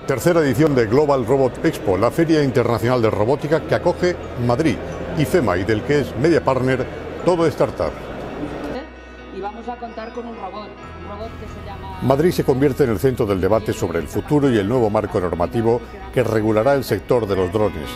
Tercera edición de Global Robot Expo, la feria internacional de robótica que acoge Madrid, IFEMA y del que es media partner Todo Startup. Y vamos a contar con un robot que se llama... Madrid se convierte en el centro del debate sobre el futuro y el nuevo marco normativo que regulará el sector de los drones.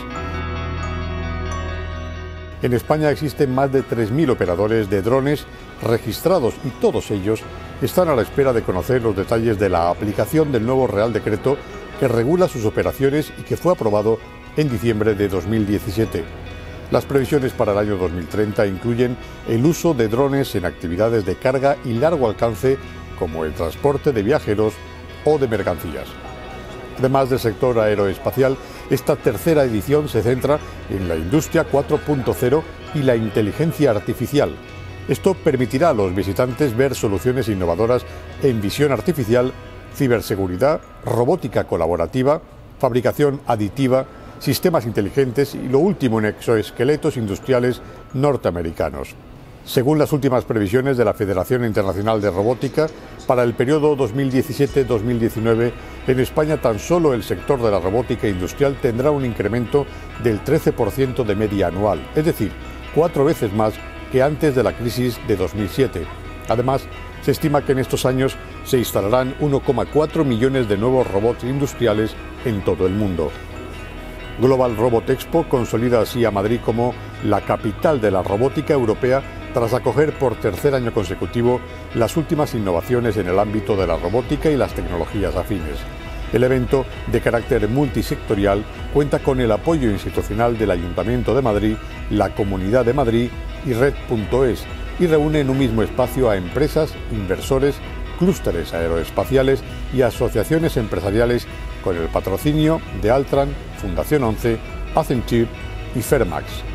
En España existen más de 3.000 operadores de drones registrados y todos ellos están a la espera de conocer los detalles de la aplicación del nuevo Real Decreto que regula sus operaciones y que fue aprobado en diciembre de 2017. Las previsiones para el año 2030 incluyen el uso de drones en actividades de carga y largo alcance como el transporte de viajeros o de mercancías. Además del sector aeroespacial, esta tercera edición se centra en la industria 4.0 y la inteligencia artificial. Esto permitirá a los visitantes ver soluciones innovadoras en visión artificial, ciberseguridad, robótica colaborativa, fabricación aditiva, sistemas inteligentes y lo último en exoesqueletos industriales norteamericanos. Según las últimas previsiones de la Federación Internacional de Robótica, para el periodo 2017-2019, en España tan solo el sector de la robótica industrial tendrá un incremento del 13% de media anual, es decir, 4 veces más que antes de la crisis de 2007. Además, se estima que en estos años se instalarán 1,4 millones de nuevos robots industriales en todo el mundo. Global Robot Expo consolida así a Madrid como la capital de la robótica europea tras acoger por tercer año consecutivo las últimas innovaciones en el ámbito de la robótica y las tecnologías afines. El evento, de carácter multisectorial, cuenta con el apoyo institucional del Ayuntamiento de Madrid, la Comunidad de Madrid y Red.es y reúne en un mismo espacio a empresas, inversores, clústeres aeroespaciales y asociaciones empresariales con el patrocinio de Altran, Fundación 11, Accenture y Fairmax.